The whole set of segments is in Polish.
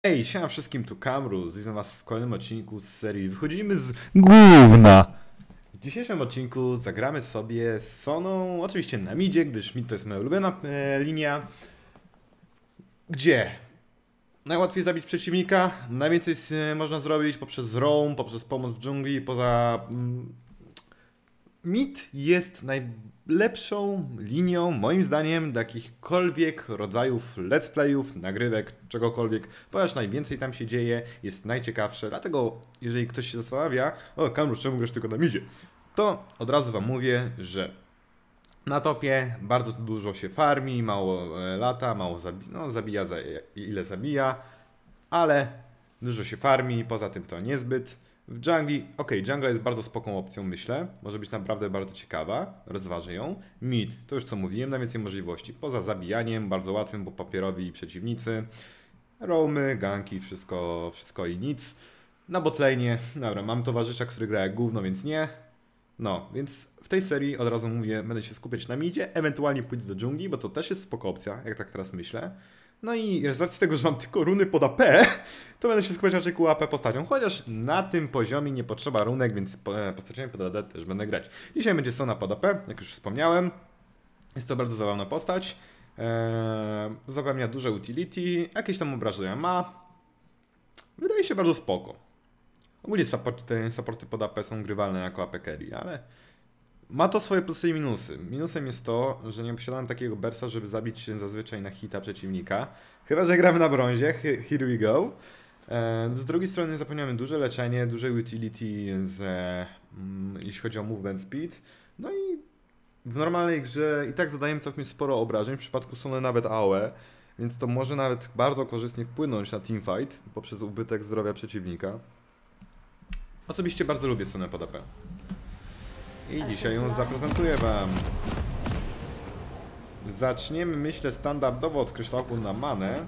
Hej, siema wszystkim, tu Kamruz, witam was w kolejnym odcinku z serii Wychodzimy z gówna. W dzisiejszym odcinku zagramy sobie z Soną, oczywiście na midzie, gdyż mid to jest moja ulubiona linia. Gdzie najłatwiej zabić przeciwnika, najwięcej można zrobić poprzez roam, poprzez pomoc w dżungli, mid jest najlepszą linią, moim zdaniem, do jakichkolwiek rodzajów let's playów, nagrywek, czegokolwiek, ponieważ najwięcej tam się dzieje, jest najciekawsze, dlatego jeżeli ktoś się zastanawia, o Kamruz, czemu grasz tylko na midzie, to od razu wam mówię, że na topie bardzo dużo się farmi, mało lata, mało zabija za ile zabija, ale dużo się farmi, poza tym to niezbyt. W dżungli, dżungla jest bardzo spoko opcją, myślę. Może być naprawdę bardzo ciekawa, rozważę ją. Mid, to już co mówiłem, najwięcej możliwości. Poza zabijaniem, bardzo łatwym, bo papierowi przeciwnicy. Roamy, ganki, wszystko i nic. Na botlane, dobra, mam towarzysza, który gra jak gówno, więc nie. No, więc w tej serii od razu mówię, będę się skupiać na midzie, ewentualnie pójdę do dżungli, bo to też jest spoko opcja, jak tak teraz myślę. No i z racji tego, że mam tylko runy pod AP, to będę się skupiać raczej ku AP postacią. Chociaż na tym poziomie nie potrzeba runek, więc postaciami pod AD też będę grać. Dzisiaj będzie Sona pod AP, jak już wspomniałem. Jest to bardzo zabawna postać. Zapewnia duże utility, jakieś tam obrażenia ma. Wydaje się bardzo spoko. Ogólnie supporty pod AP są grywalne jako AP carry, ale ma to swoje plusy i minusy. Minusem jest to, że nie posiadam takiego bersa, żeby zabić się zazwyczaj na hita przeciwnika. Chyba że gramy na brązie, here we go. Z drugiej strony zapewniamy duże leczenie, duże utility, jeśli chodzi o movement speed. No i w normalnej grze i tak zadajemy całkiem sporo obrażeń, w przypadku Sony nawet AOE, więc to może nawet bardzo korzystnie wpłynąć na teamfight poprzez ubytek zdrowia przeciwnika. Osobiście bardzo lubię Sonę pod AP. I dzisiaj ją zaprezentuję wam. Zaczniemy, myślę, standardowo od kryształku na manę.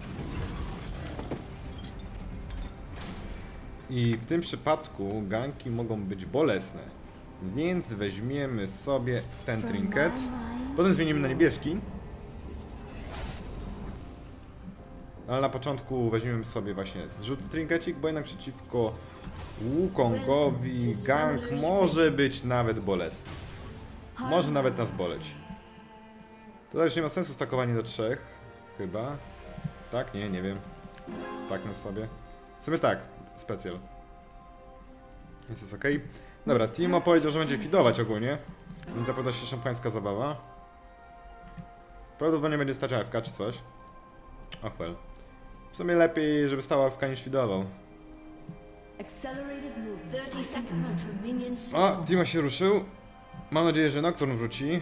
I w tym przypadku ganki mogą być bolesne. Więc weźmiemy sobie ten trinket. Potem zmienimy na niebieski. Ale na początku weźmiemy sobie właśnie zrzuty trinkecik, bo jednak przeciwko Wukongowi gank może być nawet bolesny. Może nawet nas boleć. To już nie ma sensu stakowanie do 3, chyba. Tak? Nie wiem. Staknę sobie. W sumie tak, specjal. Więc jest ok. Dobra, Timo powiedział, że będzie feedować ogólnie. Więc zapowiada się szampańska zabawa. Prawdopodobnie będzie stać AFK czy coś. Och well. W sumie lepiej, żeby stała AFK niż feedował. O, Timo się ruszył. Mam nadzieję, że Nocturne wróci.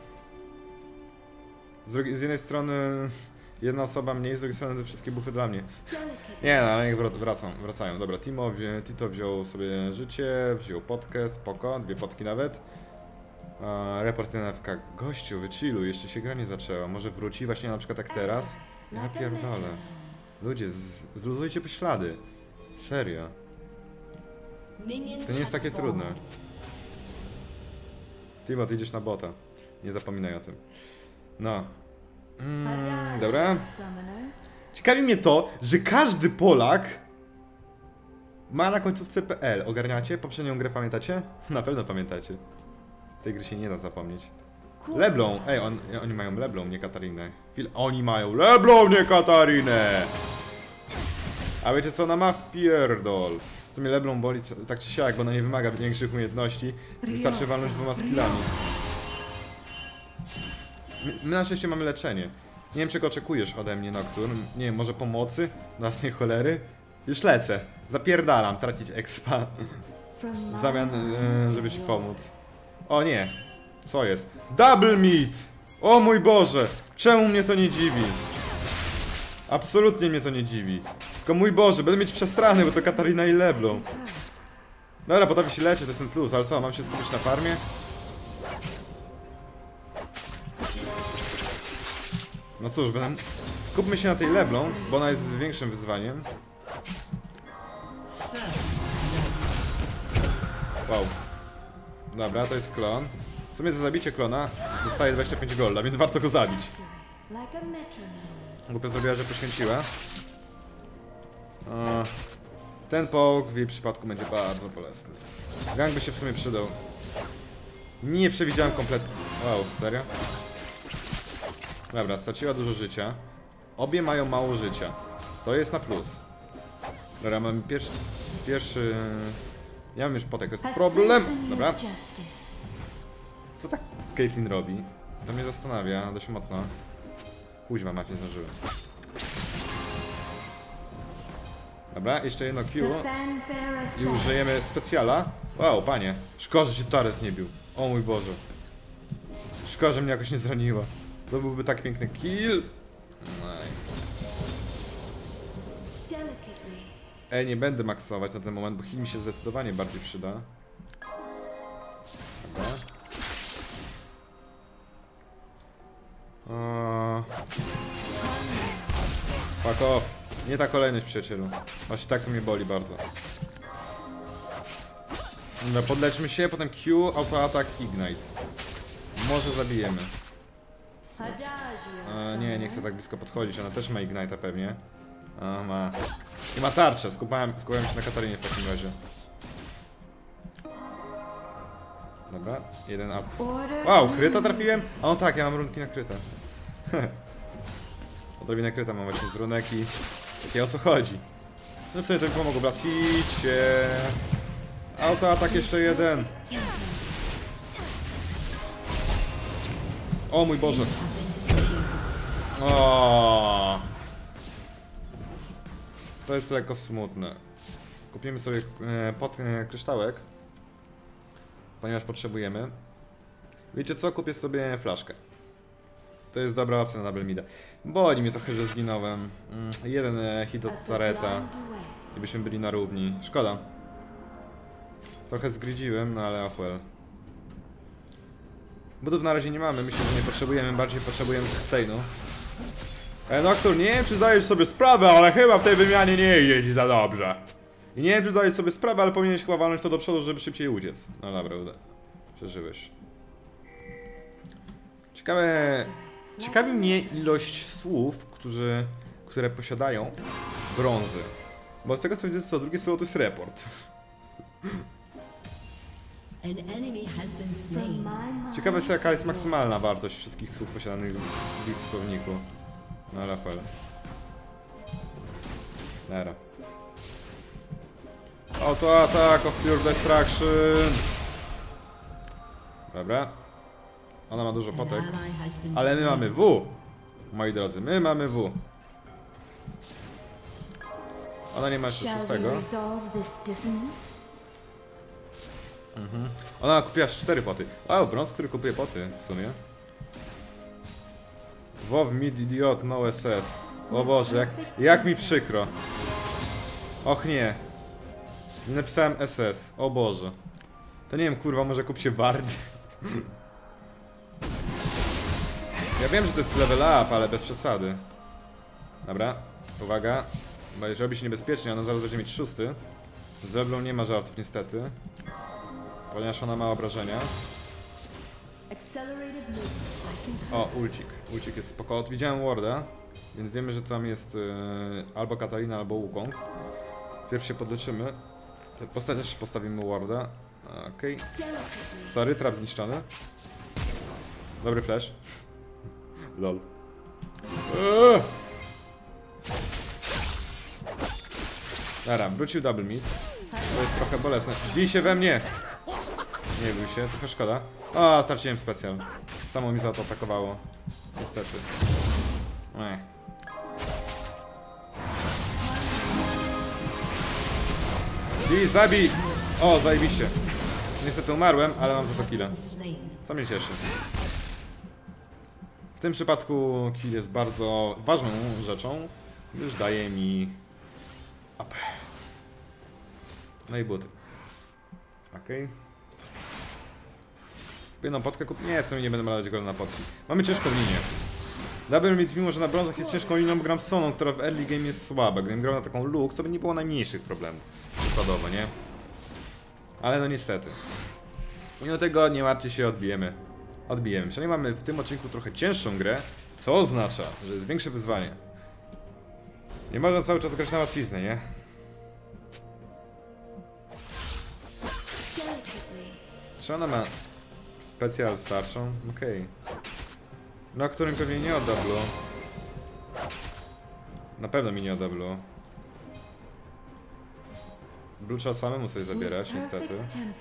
Z jednej strony jedna osoba mniej, z drugiej strony te wszystkie buffy dla mnie. Nie no, ale niech wracają. Dobra, Tito wziął sobie życie, wziął potkę, spoko, 2 potki nawet. Report na FK. Gościu, wychilluj, jeszcze się gra nie zaczęła. Może wróci właśnie na przykład jak teraz? Ja pierdolę. Ludzie, zluzujcie poślady. Serio. To nie jest takie trudne. Timo, ty idziesz na bota. Nie zapominaj o tym. No. Dobra. Ciekawi mnie to, że każdy Polak ma na końcówce PL. Ogarniacie? Poprzednią grę pamiętacie? Na pewno pamiętacie. Tej gry się nie da zapomnieć. Leblon! Ej, oni mają Leblon, nie Katarinę. Oni mają Leblon, nie Katarinę! A wiecie co ona ma? Wpierdol. W sumie Leblon boli tak czy siak, bo ona nie wymaga większych umiejętności. Wystarczy walnąć 2 skillami. My na szczęście mamy leczenie. Nie wiem czego oczekujesz ode mnie, Nocturne. Nie wiem, może pomocy? Własnej cholery? Już lecę. Zapierdalam, tracić expa. W zamian, żeby ci pomóc. O nie. Co jest? Double meat! O mój Boże! Czemu mnie to nie dziwi? Absolutnie mnie to nie dziwi. Tylko mój Boże, będę mieć przestrany, bo to Katarina i Leblon. Dobra, potrafi się leczyć, to jest ten plus, ale co, mam się skupić na farmie? No cóż, skupmy się na tej Leblon, bo ona jest większym wyzwaniem. Wow. Dobra, to jest klon. W sumie za zabicie klona dostaje 25 golda, więc warto go zabić. Głupio zrobiła, że poświęciła. Ten połk w jej przypadku będzie bardzo bolesny. Gang by się w sumie przydał. Nie przewidziałem kompletnie. Wow, serio? Dobra, straciła dużo życia. Obie mają mało życia. To jest na plus. Dobra, mam pierwszy... Ja mam już potek, to jest problem. Dobra. Co tak Caitlyn robi? To mnie zastanawia dość mocno. Kuźwa, mać nie zdążyłem. Dobra, jeszcze jedno Q. I użyjemy specjala. Wow, panie. Szkoda, że się turret nie bił. O mój Boże. Szkoda, że mnie jakoś nie zraniła. To byłby tak piękny kill. Nie będę maksować na ten moment, bo heal mi się zdecydowanie bardziej przyda. Dobra. Fuck off. Nie ta kolejność, przyjacielu. Właśnie tak to mnie boli bardzo. Dobra, podleczmy się, potem Q, autoatak, ignite. Może zabijemy. Nie chcę tak blisko podchodzić, ona też ma ignite'a pewnie. Ma. I ma tarczę, skupiałem się na Katarinie w takim razie. Dobra, jeden up. Wow, kryta trafiłem? A no tak, ja mam runki na kryta. Odrobinę kryta mam właśnie z runek i... Takie o co chodzi? No w sumie to mi pomogło, bracicie. Autoatak jeszcze jeden. O mój Boże. O. To jest lekko smutne. Kupimy sobie kryształek, ponieważ potrzebujemy. Wiecie co? Kupię sobie flaszkę. To jest dobra opcja na double mida. Boli mnie trochę, że zginąłem. Jeden hit od turreta. I byśmy byli na równi. Szkoda. Trochę zgrydziłem, no ale oh well. Budów na razie nie mamy, myślę, że nie potrzebujemy, bardziej potrzebujemy sustainu. Noctur, nie wiem czy zdajesz sobie sprawę, ale chyba w tej wymianie nie idzie ci za dobrze. I nie wiem czy zdajesz sobie sprawę, ale powinieneś chyba walnąć to do przodu, żeby szybciej uciec. No dobra, uda. Przeżyłeś. Ciekawi mnie ilość słów, które posiadają brązy. Bo z tego co widzę, to drugie słowo to jest report. Ciekawe jest jaka jest maksymalna wartość wszystkich słów posiadanych w ich słowniku. No ale chwilę. Nara. Auto attack of pure destruction. Dobra. Ona ma dużo potek. Ale my mamy W. Moi drodzy, my mamy W. Ona nie ma jeszcze szóstego. Ona kupiła 4 poty. Wow, brąz, który kupuje poty w sumie. WoW mid idiot, no SS. O Boże, jak mi przykro. Och nie. Nie napisałem SS, o Boże. To nie wiem, kurwa, może kupcie Bardy. Ja wiem, że to jest level up, ale bez przesady. Dobra, uwaga. Bo jeżeli robi się niebezpiecznie, ona zaraz będzie mieć 6. Z Leblą nie ma żartów niestety. Ponieważ ona ma obrażenia. O, ulcik. Ulcik jest spoko. Widziałem warda, więc wiemy, że tam jest albo Katarina, albo Wukong. Pierw się podleczymy. Postać też postawimy warda. Okej. Sorry, trap zniszczony. Dobry flash. Lol. Dobra, wrócił double mid. To jest trochę bolesne. Bij się we mnie! Nie bój się, trochę szkoda. O, straciłem specjal. Samo mi za to atakowało. Niestety. Bij, zabij! O, zajebiście. Niestety umarłem, ale mam za to killa. Co mnie cieszy. W tym przypadku kill jest bardzo ważną rzeczą, gdyż daje mi up. No i buty. Okej. Jedną potkę kupię. Nie, w sumie nie będę malać go na potki. Mamy ciężką linię. Double mid, mimo że na brązach jest ciężką linią, bo gram z Soną, która w early game jest słaba. Gdybym grał na taką Lux, to by nie było najmniejszych problemów. Przykładowo, nie? Ale no niestety. Mimo tego nie martwcie się, odbijemy. Przynajmniej mamy w tym odcinku trochę cięższą grę, co oznacza, że jest większe wyzwanie. Nie można cały czas grać na łatwiznę, nie? Czy ona ma specjal starszą? Okej. No, którym pewnie nie odda blue. Na pewno mi nie odda blue. Blue trzeba samemu sobie zabierać, niestety.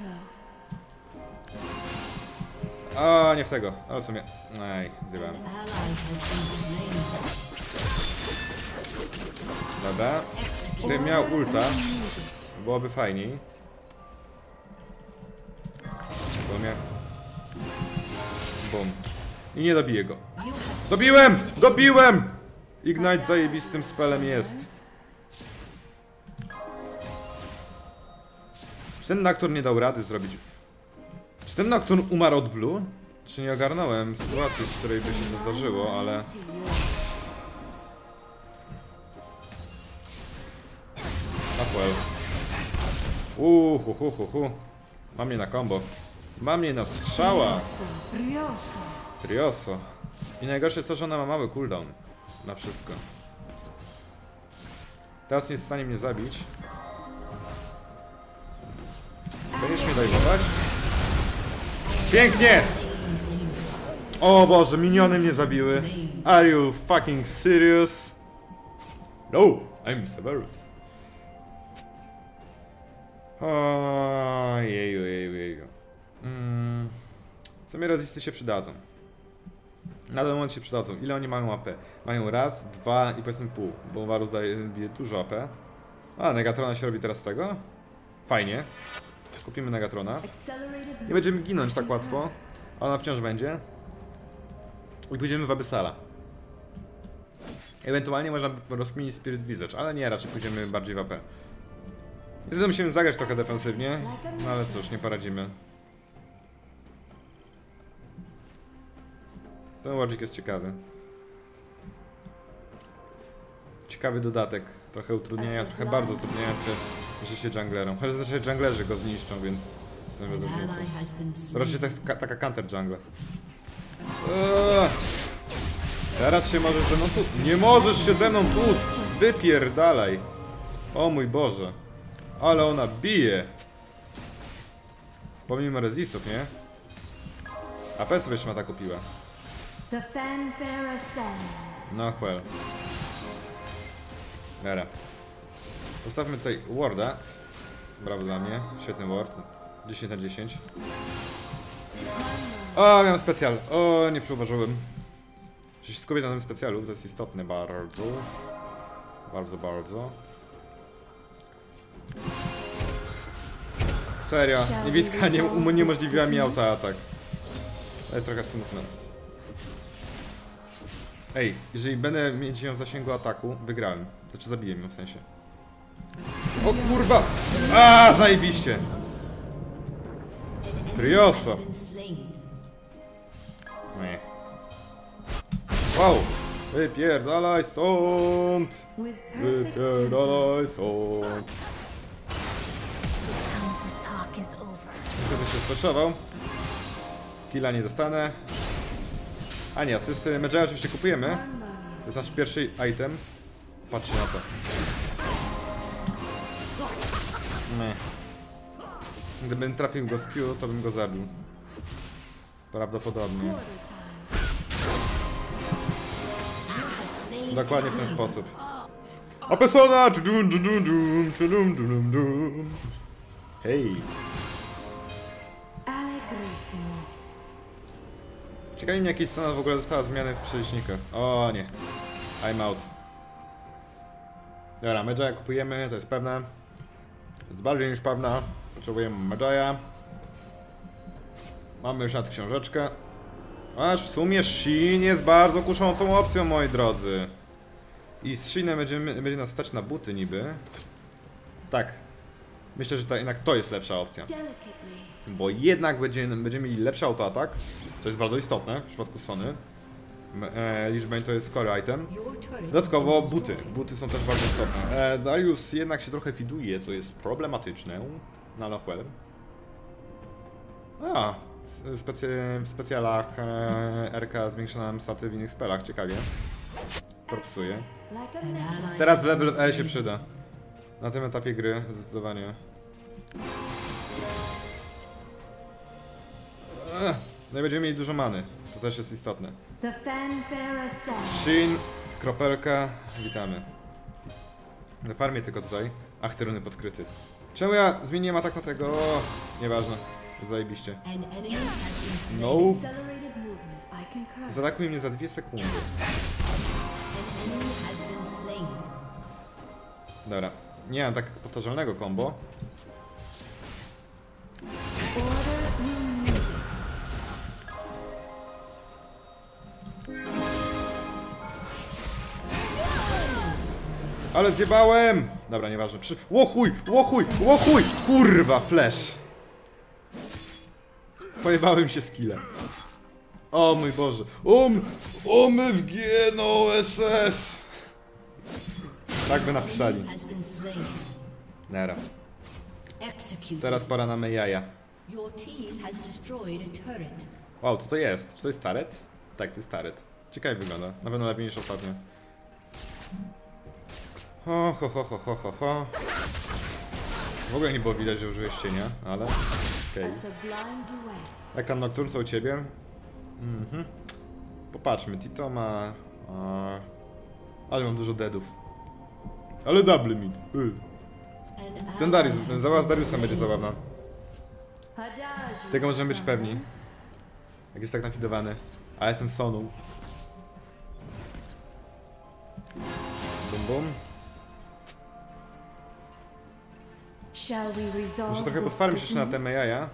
A nie w tego, ale w sumie... Ej, zjebałem. Dobra. Gdybym miał ulta, byłoby fajniej. Bo mnie... Bum. I nie dobiję go. Dobiłem! Dobiłem! Ignite zajebistym spelem jest. Czy ten Nocturne nie dał rady zrobić? Czy ten Nocturne umarł od blue? Czy nie ogarnąłem sytuacji, w której by się to zdarzyło, ale... Well. Mam mnie na combo. Mam mnie na strzała. Trioso. I najgorsze jest to, że ona ma mały cooldown. Na wszystko. Teraz nie jest w stanie mnie zabić. Będziesz mnie dajmować? Pięknie! O Boże, miniony mnie zabiły. Are you fucking serious? No, I'm Severus. O jeju. W sumie rezisty się przydadzą. Na ten moment się przydadzą. Ile oni mają AP? Mają raz, dwa i powiedzmy pół, bo Varus daje dużo AP. A, Negatrona się robi teraz z tego? Fajnie. Kupimy Negatrona. Nie będziemy ginąć tak łatwo. A ona wciąż będzie. I pójdziemy w Abyssala. Ewentualnie można rozkminić Spirit Visage, ale nie, raczej pójdziemy bardziej w AP. Niestety musimy zagrać trochę defensywnie, no ale cóż, nie poradzimy. Ten Logic jest ciekawy. Ciekawy dodatek. Trochę utrudnienia, trochę bardzo utrudniający życie junglerom. Chociaż zazwyczaj junglerzy go zniszczą, więc w sumie bez różnicy. To raczej taka counter jungle. Teraz się możesz ze mną tłuc. Nie możesz się ze mną tłuc! Wypierdalaj! O mój Boże. Ale ona bije! Pomimo rezistów, nie? AP sobie szmata kupiła. No well. Dobra. Postawmy tutaj warda. Brawo dla mnie. Świetny ward. 10 na 10. O, miałem specjal. O, nie przyuważyłem. Muszę się skupić na tym specjalu, to jest istotne bardzo. Bardzo. Serio, niewidka nie uniemożliwiła mi autoatak. To jest trochę smutne. Ej, jeżeli będę mieć ją w zasięgu ataku, wygrałem. Znaczy zabiję ją w sensie. O kurwa! A, zajebiście! Trioso! Nie. Wow! Wypierdalaj stąd! Wypierdalaj stąd! Wtedy się speszował. Killa nie dostanę. Ani asysty. Medjaya oczywiście kupujemy. To jest nasz pierwszy item. Patrzcie na to. Nie. Gdybym trafił go z Q, to bym go zabił. Prawdopodobnie. Dokładnie w ten sposób. A persona! Hej! Ciekawi mnie, jaki scena w ogóle została zmiany w przelicznikach. O nie. I'm out. Dobra, Medjaya kupujemy, to jest pewne. Jest bardziej niż pewna. Potrzebujemy Medjaya. Mamy już nad książeczkę. Aż w sumie Shin jest bardzo kuszącą opcją, moi drodzy. I z Shinem będzie nas stać na buty niby. Tak. Myślę, że jednak to jest lepsza opcja. Bo jednak będziemy mieli lepszy autoatak, co jest bardzo istotne w przypadku Sony. Liczbę to jest core item. Dodatkowo buty. Buty są też bardzo istotne. Darius jednak się trochę fiduje, co jest problematyczne. Na Lochwell. A, w specjalach RK zwiększa nam staty w innych spelach, ciekawie. Propsuję. Teraz level E się przyda. Na tym etapie gry zdecydowanie. No i będziemy mieli dużo many. To też jest istotne. The fanfare ascends. Shin, kropelka, witamy. Na farmie tylko tutaj. Ach, te runy podkryty. Czemu ja zmieniłem atak na tego? O, nieważne. Zajebiście. An enemy has been slain. No. Accelerated movement. I concur. Zaatakuj mnie za 2 sekundy. An enemy has been slain. Dobra. Nie mam tak powtarzalnego combo. Order in music. Ale zjebałem! Dobra, nieważne. Łochuj! Łochuj! Łochuj! Kurwa, flash! Pojebałem się skillem. O mój Boże. OMFG, no SS! Tak by napisali. Has been slain. Nara. Executed. Teraz pora na me jaja. Your team has destroyed a turret. Wow, co to jest? Czy to jest taret? Tak, to jest taret. Ciekawie wygląda. Na pewno lepiej niż ostatnio. Ho, ho, ho, ho, ho, ho, ho. W ogóle nie było widać, że użyłeś cienia, ale... Okej. A sublime duet. Jak tam Nocturne są u ciebie? Mhm. Popatrzmy, Tito ma... Ale mam dużo deadów. Ale double mid. Ten Darius, zabawa z Dariusem będzie zabawna. Hadaji. Tego możemy być pewni. Jak jest tak nafidowany. A ja jestem Sonu. Bum bum. Shall we resolve Muszę trochę this potwarmić jeszcze na dispute? te jaja.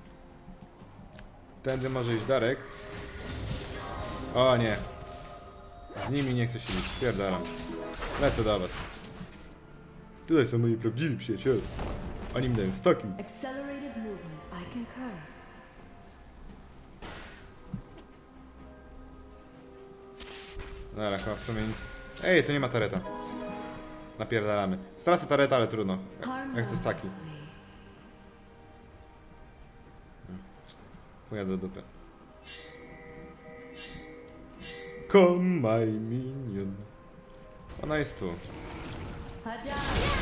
Tędy może iść Darek. O nie. Z nimi nie chcę się liczyć, spierdalam. Lecę do was. Tutaj są moi prawdziwi przyjaciele. Oni mi dają stoki. Accelerated movement. I concur. Dobra, chyba w sumie nic. Ej, to nie ma tareta. Napierdalamy. Stracę tareta, ale trudno. Ja chcę staki. Chuja do dupy. Come my minion. Ona jest tu. Hadaji.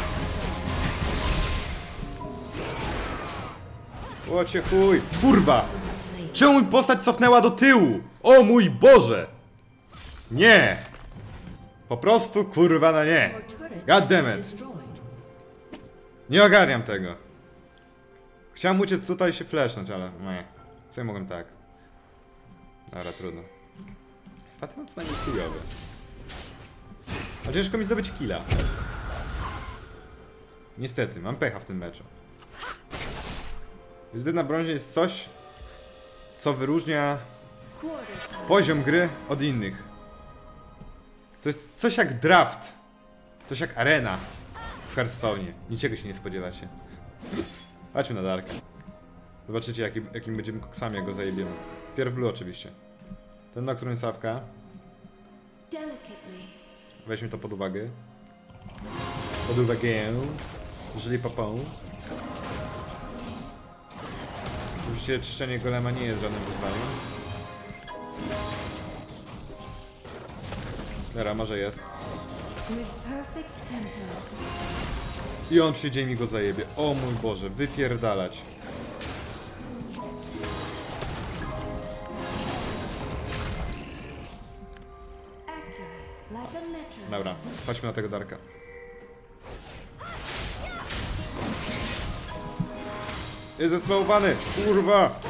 Łocie chuj. Kurwa! Czemu mi postać cofnęła do tyłu? O mój Boże! Nie! Po prostu kurwa na nie. Your turret God has damn been it. destroyed. Nie ogarniam tego. Chciałem uciec tutaj się flashnąć, ale nie. Co ja mogłem tak? Dobra, trudno. Staty mam co najmniej chujowy. A ciężko mi zdobyć killa. Niestety, mam pecha w tym meczu. Wizyty na brązie jest coś, co wyróżnia Quarter time. poziom gry od innych. To jest coś jak draft. Coś jak arena w Hearthstone'ie. Niczego się nie spodziewacie. Chodźmy na Dark. Zobaczycie jakim będziemy koksami, jak go zajebiemy. Pierw blue oczywiście. Ten Nocturne Sawka. Delicately. Weźmy to pod uwagę. Pod uwagę. Jeżeli papą. Oczywiście czyszczenie golema nie jest żadnym wyzwaniem. Dobra, może jest. With perfect tempo. I on przyjdzie i mi go zajebie. O mój Boże, wypierdalać. Accurate. Like a metro. Dobra, chodźmy na tego Darka. Jest zesłowany, kurwa!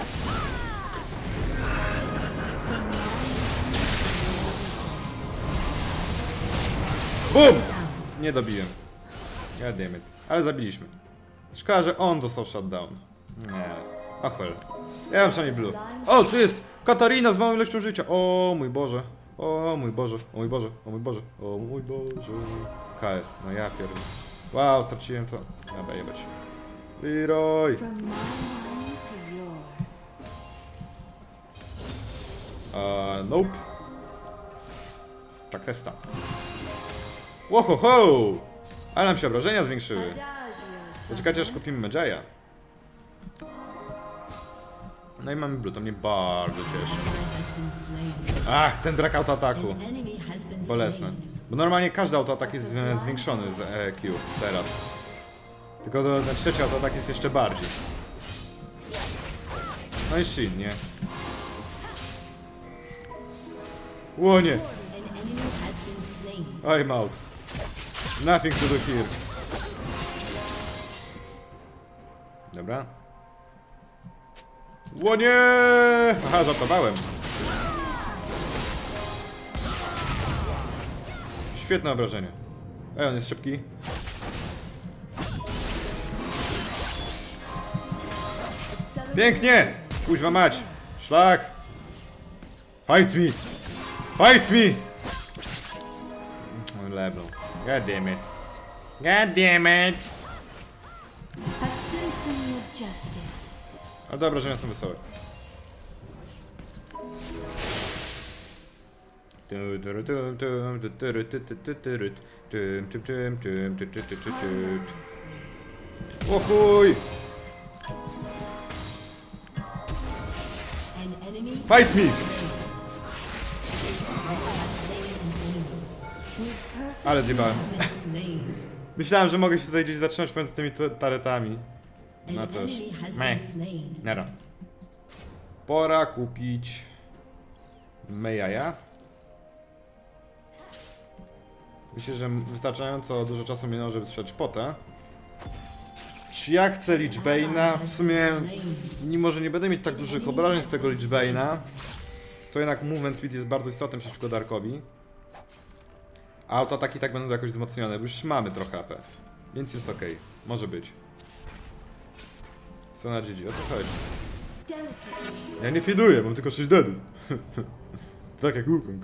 BUM! Nie dobiłem. God damn it. Ale zabiliśmy. Szkoda, że on dostał shutdown. Nie. Ach well. Ja mam przynajmniej blue. O, tu jest Katarina z małą ilością życia. O mój Boże. O mój Boże. O mój Boże. O mój Boże. O mój Boże. KS. No ja pierdolę. Wow, straciłem to. Dobra, jebać. Leroy. From my mind to yours. Nope. Tak testa. Łohoho! Ale nam się obrażenia zwiększyły. Adagio. Poczekajcie, aż kupimy Medjaya. No i mamy blue, to mnie bardzo cieszy. Has been slain. Ach, ten brak autoataku. An enemy has been Bolesne. slain. Bo normalnie każdy autoatak jest zwiększony z EQ teraz. Tylko ten trzeci autoatak jest jeszcze bardziej. No i Shin, nie? O nie! An enemy has been slain. I'm out. Nothing to do here. Dobra. O nie! Aha, żartowałem. Świetne obrażenie. On jest szybki. Pięknie! Kuźwa mać! Szlak! Fight me! Fight me! Level. God damn it. God damn it! A symphony of justice. Ale te obrażenia są wesołe. O chuj! An enemy Fight me! Ale zjebałem. has been slain. Myślałem, że mogę się tutaj gdzieś zatrzymać pomiędzy tymi taretami. No An cóż. enemy has Meh. been slain. Nara. Pora kupić Mejaja. Myślę, że wystarczająco dużo czasu minęło, żeby sprzedać potę. Czy ja chcę Lichbane'a? W sumie, mimo że nie będę mieć tak dużych obrażeń z tego Lichbane'a, to jednak movement speed jest bardzo istotny przeciwko Darkowi. A autoataki tak będą jakoś wzmocnione, bo już mamy trochę AP. Więc jest ok, może być. Strona GG, o co chodzi? Ja nie feeduję, mam tylko 6 deadów. Tak jak Wukong.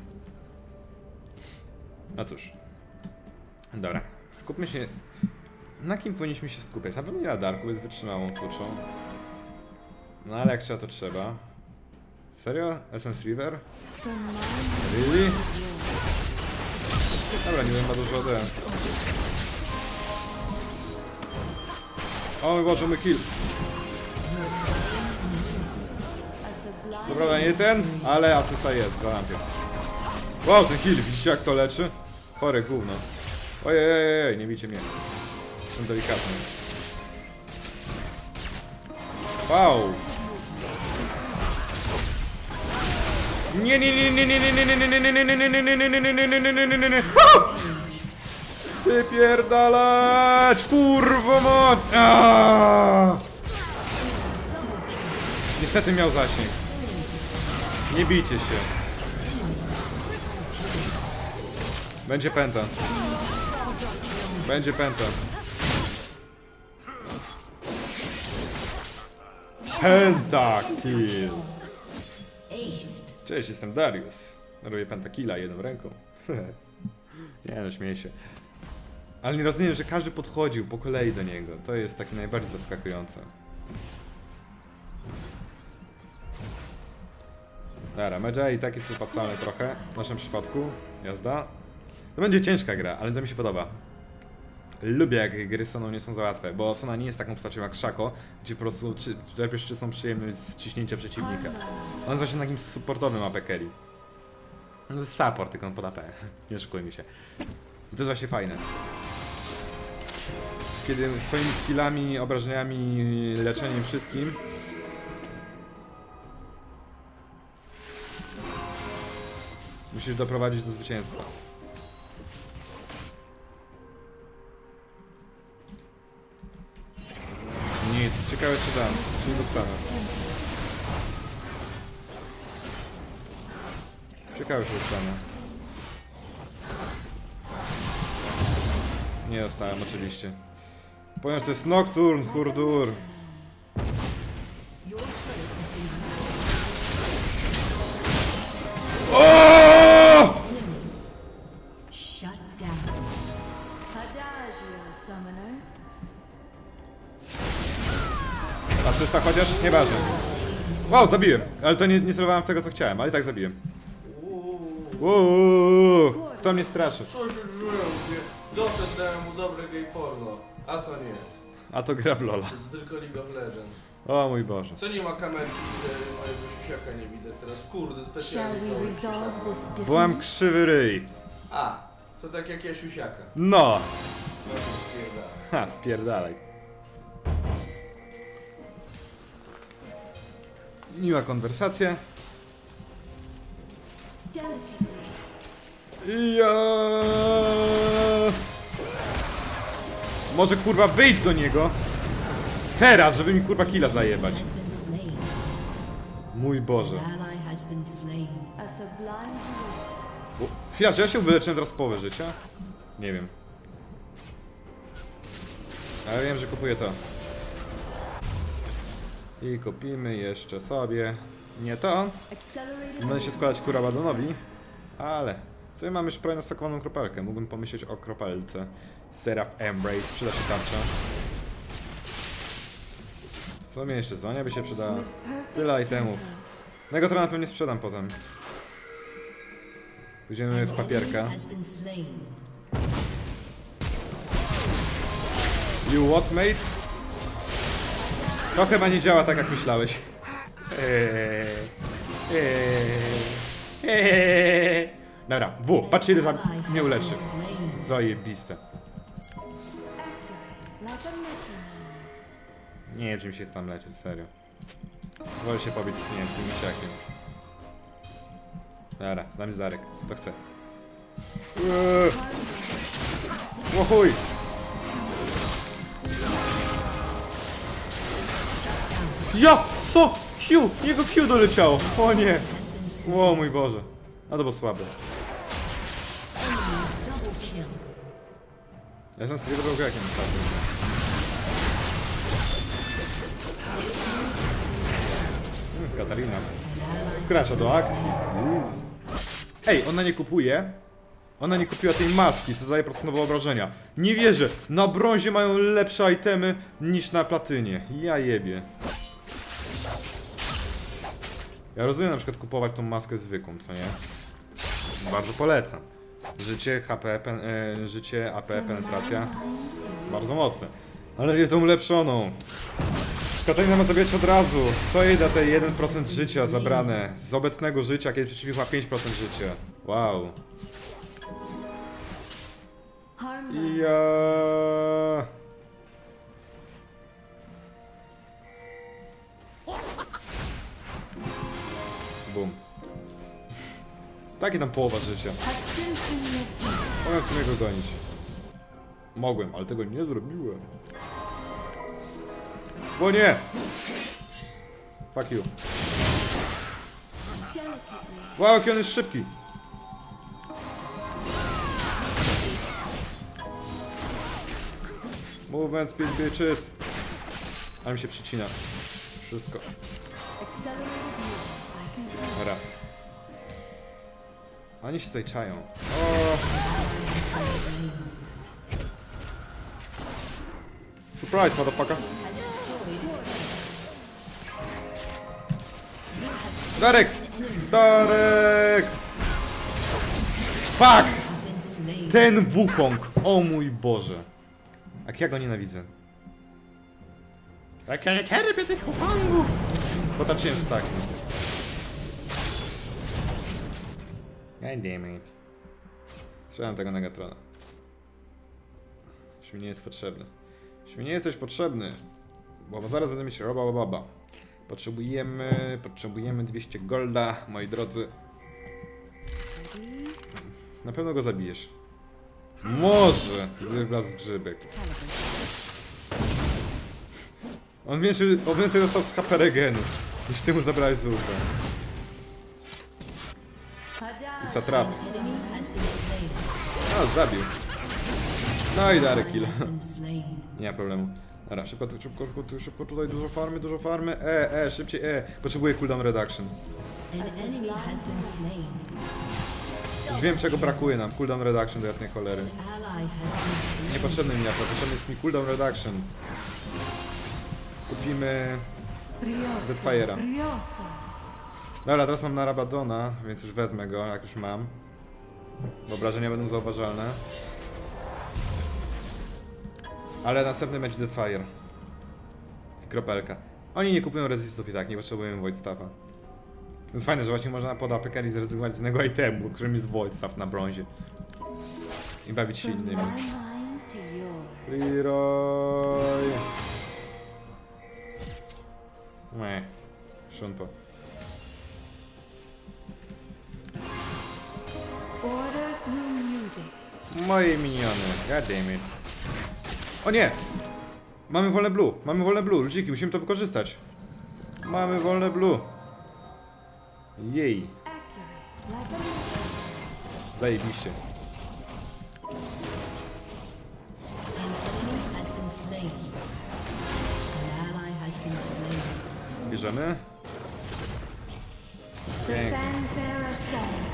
No cóż. Dobra, skupmy się... Na kim powinniśmy się skupiać? Na pewno nie na Darku, jest wytrzymałą suczą. No ale jak trzeba, to trzeba. Serio? Essence River? Really? Dobra, nie wiem, ma dużo ode. O mój Boże, mój kill. Co prawda nie ten, ale asysta jest, za lampie. Wow, ten kill, widzicie jak to leczy? Chore gówno. Ojej, nie bijcie mnie. Jestem delikatny. Wow. Nie. Wypierdalać, kurwo moc. Niestety miał zasięg. Nie bijcie się. Będzie pęta. Będzie pęta. Pentakill. Cześć, jestem Darius. Robię pentakilla jedną ręką. Nie no, śmieję się. Ale nie rozumiem, że każdy podchodził po kolei do niego. To jest takie najbardziej zaskakujące. Dobra, Medja i tak jest wypłacalny trochę. W naszym przypadku. Jazda. To będzie ciężka gra, ale to mi się podoba. Lubię jak gry Soną nie są za łatwe, bo Sona nie jest taką postacią jak Shaco, gdzie po prostu czerpiesz czystą przyjemność z ciśnięcia przeciwnika. On jest właśnie takim supportowym AP carry. No to jest support, tylko on pod AP. Nie oszukujmy się. I to jest właśnie fajne. Kiedy swoimi skillami, obrażeniami, leczeniem, wszystkim musisz doprowadzić do zwycięstwa. Nic, ciekawe czy dam, czy nie dostanę. Ciekawe czy dostanę. Nie dostałem oczywiście. Ponieważ to jest Nocturne, Hurdur. O! Shut down. Adagio, summoner. A 300 chociaż? Nieważne. Wow, zabiłem. Ale to nie celowałem w tego co chciałem, ale i tak zabiłem. Kto mnie straszy? Co się czuję? Doszedł, dałem mu dobre gay porno. A to nie. A to gra w Lola. To tylko League of Legends. O mój Boże. Co nie ma kamerki, że mojego siusiaka nie widać teraz? Kurde, Shall specjalnie we to resolve siusiaka. this Bo mam dispute? krzywy ryj. A, to tak jak ja siusiaka. No! No to spierdala. Ha, spierdalaj. Miła konwersacja. Delicately. Ja. Może kurwa wyjdź do niego. Teraz, żeby mi kurwa killa zajebać. Has been slain. Mój Boże. Ally has been slain. A sublime hero. Chwila, czy ja się wyleczyłem teraz połowę życia? Nie wiem. Ale wiem, że kupuję to. I kupimy jeszcze sobie. Nie to. Accelerated. Będę się składać ku Rabadonowi. Ale sobie mam już prawie nastakowaną kropelkę. Mógłbym pomyśleć o kropelce. Seraph Embrace. Przyda się tarcza. Co mi jeszcze? Zonia by się przydała. Tyle itemów. Megatrona pewnie sprzedam potem. Pójdziemy w papierka. Has been slain. You what, mate? To chyba nie działa tak, jak myślałeś. Dobra, patrzcie ile tam mnie uleczy. Zajebiste. Like a metronome. Nie wiem, czy mi się tam leczyć, serio. Wolę się pobić z, nie wiem, z tym misiakiem. Dobra, dam z Darek, to chcę. O chuj! Ja! Co? Q! Jego Q doleciało! O nie! O mój Boże. A to było słabe. Double kill. Ja jestem z tego drogakiem ostatnio. Katarina. Wkracza do akcji. Ej, ona nie kupuje. Ona nie kupiła tej maski, co daje procentowe obrażenia. Nie wierzę, na brązie mają lepsze itemy niż na platynie. Ja jebie. Ja rozumiem na przykład kupować tą maskę zwykłą, co nie? Bardzo polecam. Życie, HP, życie, AP, penetracja. Bardzo mocne. Ale nie tą ulepszoną. Katarina ma zabierać od razu. Co jej da te 1% życia zabrane z obecnego życia, kiedy przeciwnik ma 5% życia. Wow. Harmonize. Ja. Bum. Takie tam połowa życia. Ascension of Mogłem w sumie go gonić. Mogłem, ale tego nie zrobiłem. Bo nie! Fuck you. delicately. Wow, jaki on jest szybki! Movement speed bitches. Ale mi się przycina. Wszystko. Accelerated healing. I can do Dobra. Oni się tutaj czają. O! Surprise, motherfucker! Darek! Darek! Fuck! Ten Wukong! O mój Boże! Jak ja go nienawidzę. Jak ja nie cierpię tych Wukongów! Potaczyłem z takim. God damn it. Strzelam tego Negatrona. Już mi nie jest potrzebny. Już mi nie jesteś potrzebny. Bo zaraz będę mieć roba. Potrzebujemy 200 golda, moi drodzy. Na pewno go zabijesz. Może, gdyby wlazł w grzybek. On więcej dostał z HP regenu, niż ty mu zabrałeś z łuka. It's a trap. Enemy has been slain. No, zabił. No i Darek kill. Has been slain. Nie ma problemu. Dobra, szybko tutaj dużo farmy. Szybciej, Potrzebuję cooldown reduction. An enemy has been slain. Już wiem, czego brakuje nam. Cooldown reduction do jasnej cholery. Ally has been slain. Niepotrzebny mi to, potrzebny jest mi cooldown reduction. Kupimy Deathfire'a. Brioso. Dobra, teraz mam na Rabadona, więc już wezmę go, jak już mam. Bo obrażenia będą zauważalne. Ale następny będzie Deathfire. I kropelka. Oni nie kupują resistów i tak, nie potrzebują Void Staffa. To jest fajne, że właśnie można pod APK zrezygnować z jednego itemu, którym jest Void Staff na brązie. I bawić się From innymi. my mind to yours. Leroy. Meh. Szunpo. Order through Moje miniony. God damn it. O nie! Mamy wolne blue. Mamy wolne blue. Ludziki, musimy to wykorzystać. Mamy wolne blue. Jej. Accurate. Like a Zajebiście. An enemy has been slain. An ally has been slain. Bierzemy. the Pięknie. fanfare aside.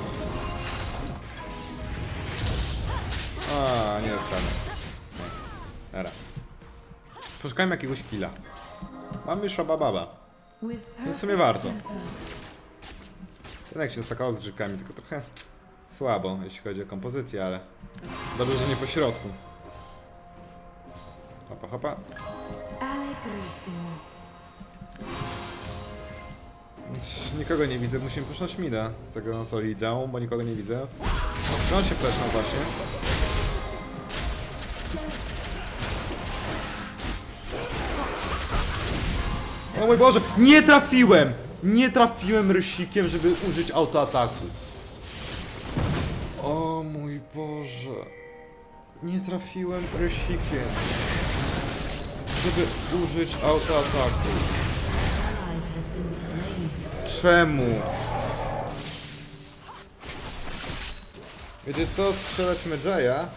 A, nie dostanę. Nie. Dobra. Poszukajmy jakiegoś killa. Mamy Shabababa. With No w sumie perfect warto. tempo. Jednak się stakało z grzybkami, tylko trochę słabo, jeśli chodzi o kompozycję, ale dobrze, że nie po środku. Hopa, hopa. Allegrísimo. Nikogo nie widzę, musimy puszczać mida. Z tego no co widzę, bo nikogo nie widzę. Czy on się flesznął właśnie? O mój Boże! Nie trafiłem! Nie trafiłem rysikiem, żeby użyć autoataku. O mój Boże. Nie trafiłem rysikiem, żeby użyć autoataku. Ally has been slain. Czemu? Wiecie co? Strzelać Medjaya?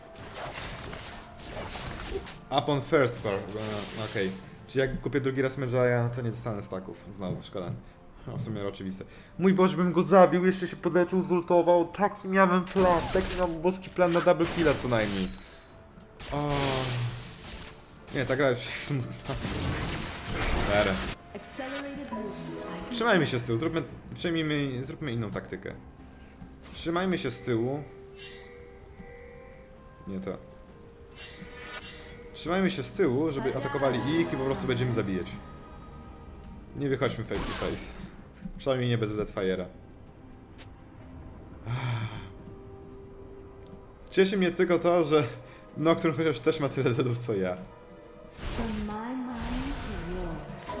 Upon first bar. Okej. Czyli jak kupię drugi raz Medjaya, to nie dostanę staków. Znowu, szkoda. No, w sumie oczywiste. Mój Boże, bym go zabił, jeszcze się podleczył, zultował. Taki miałem plan, taki miałem boski plan na double killa co najmniej. O. Nie, ta gra jest smutna. Dobra. Accelerated movement. Trzymajmy się z tyłu, zróbmy inną taktykę. Trzymajmy się z tyłu. Nie to. Trzymajmy się z tyłu, żeby atakowali ich i po prostu będziemy zabijać. Nie wychodźmy face to face. Przynajmniej nie bez Deathfire'a. Cieszy mnie tylko to, że Nocturne chociaż też ma tyle zedów co ja. From my mind to yours.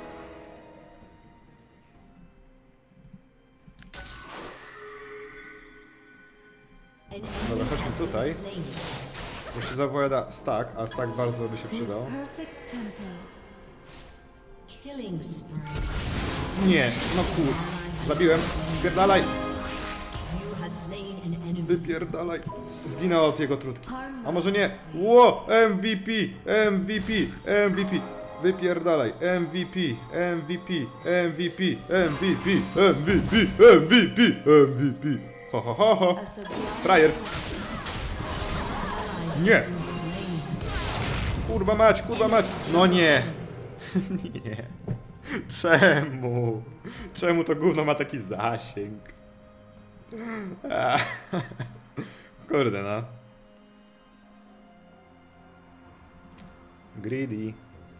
An enemy Dobra, chodźmy has been tutaj. slain. To się zapowiada stack, a stack bardzo by się przydał. Perfect tempo. Killing spree. Nie, no kur... Zabiłem. Spierdalaj! You have slain an enemy. Wypierdalaj. Zginął od jego trutki. A może nie? Ło! MVP! MVP! MVP! Wypierdalaj. MVP! MVP! MVP! MVP! MVP! MVP! MVP! Ho ho ho ho! A Soviet Frajer! Nie! Slain. Kurwa mać! Kurwa mać! No nie! Nie! Czemu? Czemu to gówno ma taki zasięg? Kurde no. Greedy.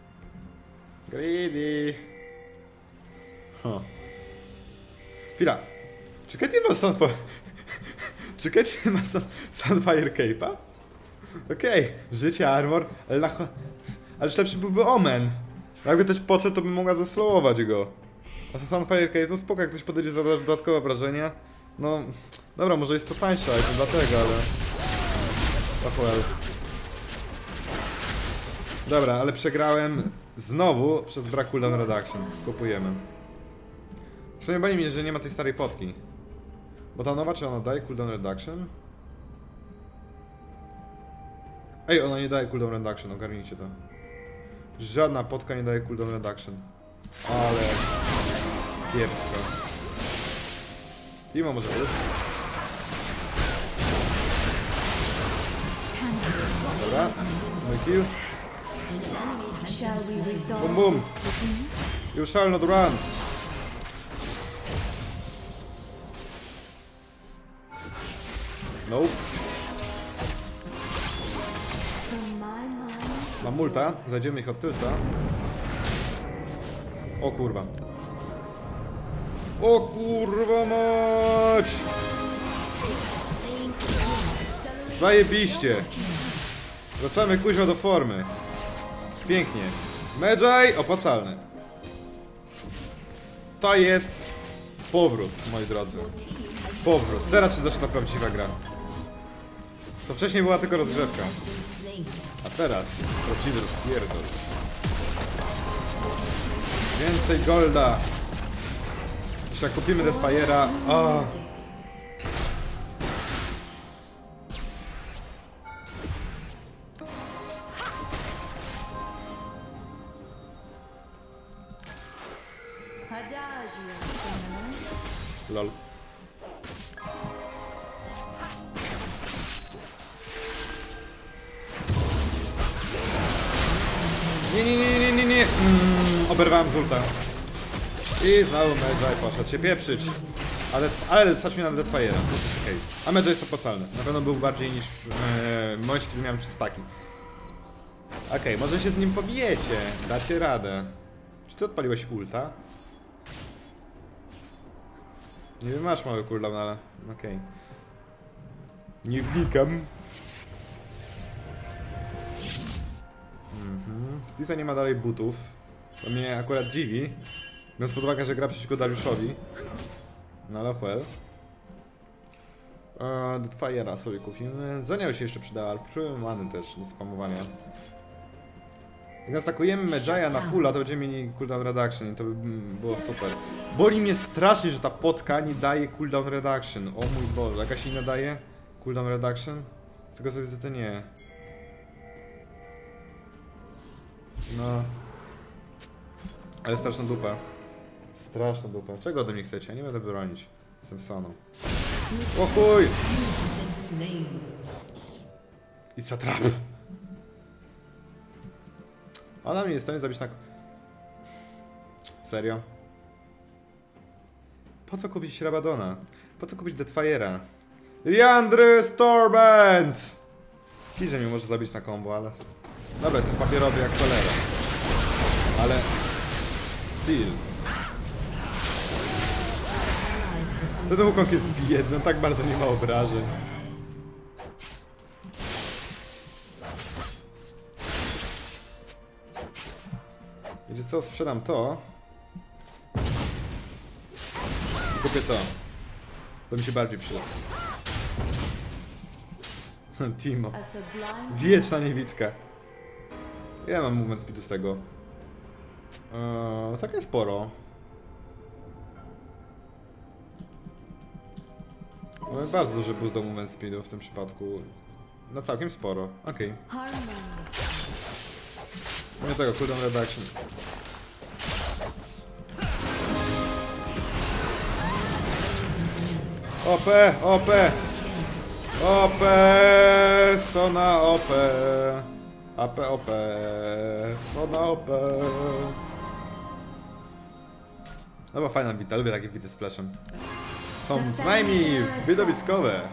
Greedy. Huh. Chwila. Czy Katie ma Sunfire... Czy Katie ma Sunfire Cape'a? Okej, życie, armor, ale lepszy byłby Omen. Jakby też podszedł, to bym mogła zaslowować go. A Sunfire Cape, no spoko, jak ktoś podejdzie za dodatkowe wrażenia. No, dobra, może jest to tańsze, ale to dlatego, ale... Well. Dobra, ale przegrałem znowu przez brak cooldown reduction. Kupujemy. W sumie boli mnie, że nie ma tej starej potki. Bo ta nowa, czy ona daje cooldown reduction? Ej, ona nie daje cooldown reduction, ogarnijcie to. Żadna potka nie daje cooldown reduction. Ale... kiepsko. Timo może być. Dobra, mój kill. Shall we resolve Bum bum. You shall not run. Nope. from my mind? Mam multa, zajdziemy ich od tylca. O kurwa. O kurwa mać! Zajebiście! Wracamy kuźwa do formy. Pięknie. Medjay opłacalny. To jest powrót, moi drodzy. Powrót. Teraz się zaczyna prawdziwa gra. To wcześniej była tylko rozgrzewka. has been slain. A teraz jest prawdziwy rozpierdol. Więcej golda. Jeszcze jak kupimy Deathfire'a. O! Adagio, summoner. Lol. Nie. Oberwałem z ulta. I znowu Medjay poszedł się pieprzyć. Ale stać mi na Deathfire'a. To jest okej. A Medjay jest opłacalny. Na pewno był bardziej niż w momencie, kiedy miałem 3 staki. Okej, może się z nim pobijecie. Dacie radę. Czy ty odpaliłeś ulta? Nie wiem, masz mały cooldown, ale okej. Nie wnikam. Tisa nie ma dalej butów. To mnie akurat dziwi. Biorąc pod uwagę, że gra przeciwko Dariuszowi. No ale well. Deathfire'a sobie kupimy. Zoniał się jeszcze przydała, ale potrzebujemy many też do spamowania. Jak nastakujemy Medjaya na fulla, to będziemy mieli cooldown reduction i to by było super. Boli mnie strasznie, że ta potka nie daje cooldown reduction. O mój Boże, jakaś inna daje cooldown reduction? Z tego co widzę, to nie. No. Ale straszna dupa. Straszna dupa. Czego ode mnie chcecie? Ja nie będę bronić. Jestem Soną. O chuj! Has been slain. It's a trap. Ona mnie jest w stanie zabić na... Serio? Po co kupić Rabadona? Po co kupić Deathfire'a? Liandry Storband! Że mnie może zabić na combo, ale... Dobra, jestem papierowy jak cholera. Ale... Still. Ten Wukong jest biedny, on tak bardzo nie ma obrażeń. Wiecie co, sprzedam to. I kupię to. To mi się bardziej przyda. Timo. A sublime Wieczna niewidka. Ja mam movement speedu z tego. Takie sporo. Mamy bardzo duży boost do movement speedu w tym przypadku. No całkiem sporo. Okej. harmony. Nie tego, cooldown reduction. OP, OP! OP! Sona OP! AP OP! Sona OP! No bo fajna bita, lubię takie bity z splashem. Są co najmniej widowiskowe.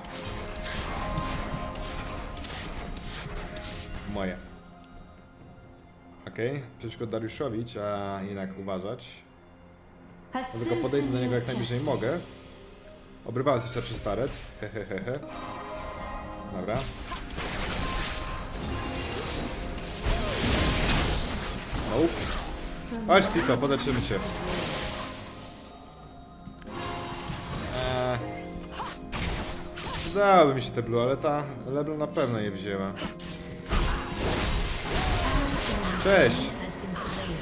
Moje. Okej, przeciwko Dariuszowi trzeba jednak uważać. Has Ja tylko podejdę do niego jak symphony najbliżej mogę. Obrywałem jeszcze przy staret. Hehehehe. Dobra. Nope. Chodź Tito, poleczymy cię. Przydałyby mi się te blue, ale ta Leblanc na pewno je wzięła. Cześć! Has been slain.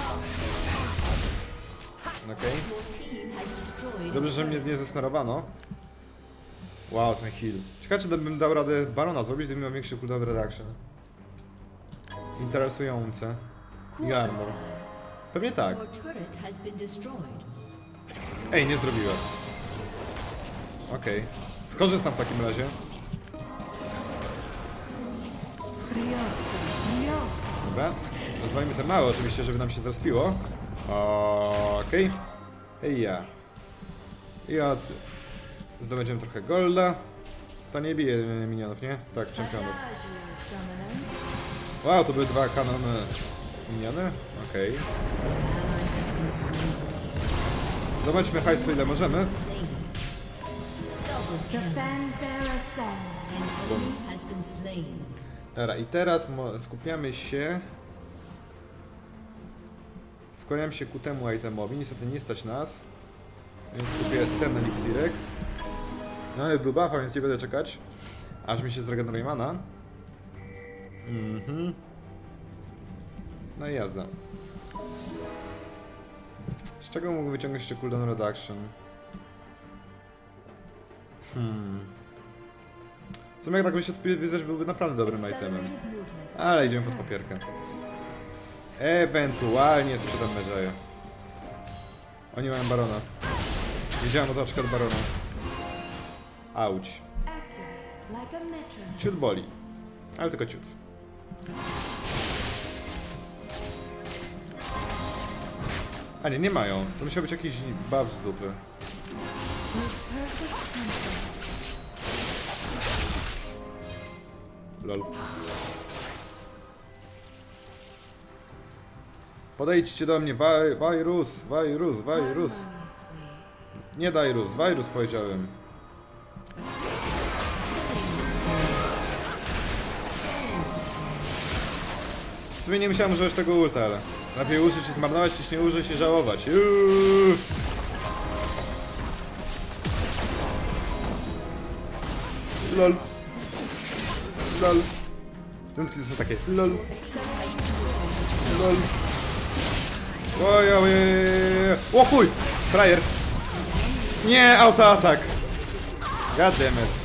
Okej. Your team has destroyed. Dobrze, że mnie nie zesnarowano. Wow, ten heal. Ciekawe, czy bym dał radę Barona zrobić, gdybym miał większy cooldown reduction. Interesujące. I armor. Pewnie tak. Your turret has been destroyed. Ej, nie zrobiłem. Okej. Skorzystam w takim razie. Dobra. Rozwalimy te małe oczywiście, żeby nam się zrespiło. Okej. Hej ja. I zdobędziemy trochę golda. To nie bije minionów, nie? Tak, czempionów. Adagio, summoner. Wow, to były 2 kanony miniony? Okej. Ally has been slain. Zobaczmy hajsu ile możemy. Slain. Double The kill. fanfare ascend. An enemy has been slain. Dobra, i teraz skupiamy się. Skłaniam się ku temu itemowi, niestety nie stać nas. Więc kupię ten eliksirek. Mamy blue buffa, więc nie będę czekać. Aż mi się zregeneruje mana. No i jazda. Z czego mógł wyciągnąć jeszcze cooldown reduction? W sumie jak tak by się widzę, że byłby naprawdę dobrym itemem. Ale idziemy pod papierkę. Ewentualnie sprzedam Medjaya. Oni mają barona. Widziałem otoczkę od barona. Auć. Ciut boli. Ale tylko ciut. A nie, nie mają. To musiał być jakiś buff z dupy. Lol. Podejdźcie do mnie, wirus. Nie Dairus, wirus powiedziałem. W sumie nie musiałem używać tego ulta, ale lepiej użyć i zmarnować niż nie użyć i żałować. Lol. Lol. Piątki to są takie lol. Lol. Oj. O chuj! Frajer! Nie, autoatak! God damn it.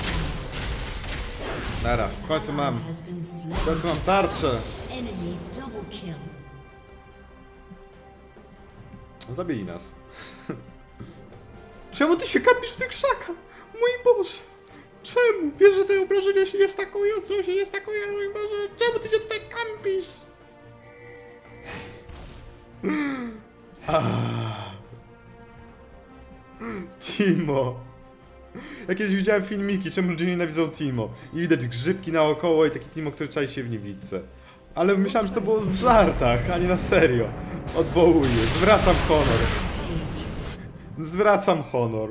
Nara, w końcu mam. W końcu mam tarczę. Zabili nas. Czemu ty się kapisz w tych krzakach? Mój Boże! Czemu? Wiesz, że te obrażenia się nie stakują, mój Boże! Czemu ty się tutaj kampisz? Timo! Ja kiedyś widziałem filmiki, czemu ludzie nienawidzą Timo. I widać grzybki naokoło i taki Timo, który czai się w niewidce. Ale myślałem, że to było w żartach, a nie na serio. Odwołuję. Zwracam honor. Zwracam honor.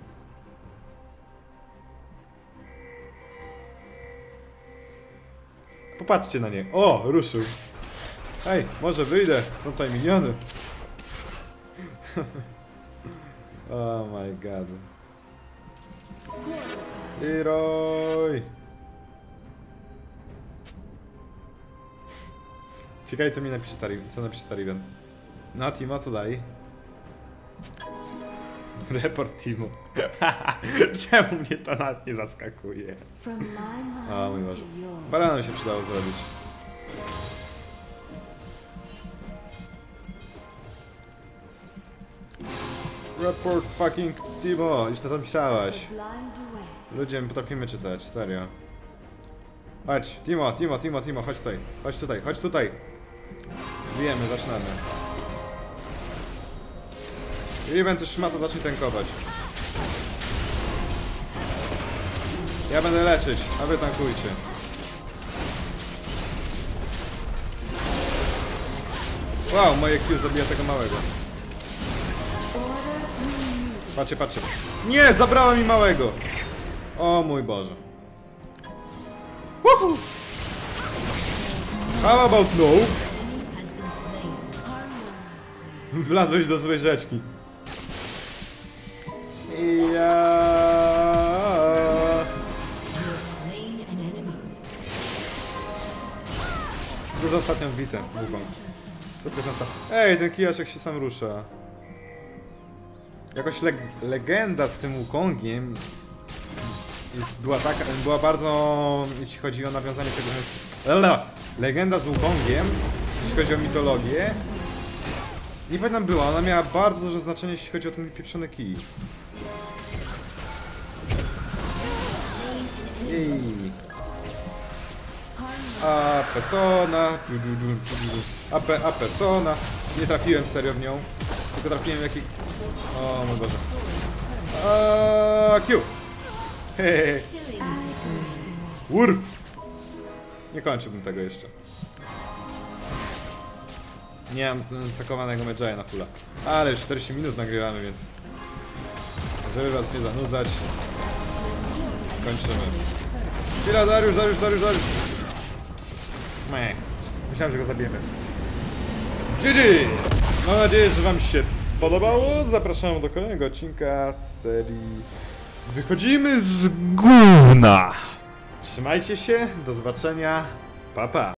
Popatrzcie na nie. O, ruszył. Hej, może wyjdę. Są tutaj miniony. Oh my god. Leroy! Ciekawe co mi napisze Tariven. No Timo, co dalej? Report Timo. Czemu mnie to nawet nie zaskakuje? O mój Boże. Barana się przydało zrobić. Report fucking Timo, już na to myślałaś. Ludzie, my potrafimy czytać, serio. Chodź, Timo, chodź tutaj. Bijemy, zaczynamy. Riven też szmato zacznie tankować. Ja będę leczyć, a wy tankujcie. Wow, moje Q zabija tego małego. Patrzcie. Nie, zabrała mi małego. O mój Boże. Woohoo! How about no? Wlazłeś do złej rzeczki. To jest ostatnią bitę, Wukong. Ej, ten kijaczek się sam rusza. Jakoś legenda z tym Wukongiem była bardzo, jeśli chodzi o nawiązanie tego... Legenda z Wukongiem, jeśli chodzi o mitologię, nie pamiętam była, ona miała bardzo duże znaczenie, jeśli chodzi o ten pieprzony kij. A persona. A persona. Nie trafiłem serio w nią. Tylko trafiłem w jakiś... O mój Boże. Q! Hehehe. Urf! Nie kończyłbym tego jeszcze. Nie mam zakowanego Medjaya na fulla. Ale już 40 minut nagrywamy, więc... Żeby was nie zanudzać... Kończymy. Chwila, Dariusz! Meh. Myślałem, że go zabijemy. GG! Mam nadzieję, że wam się podobało. Zapraszam do kolejnego odcinka z serii Wychodzimy z gówna! Trzymajcie się, do zobaczenia, pa pa!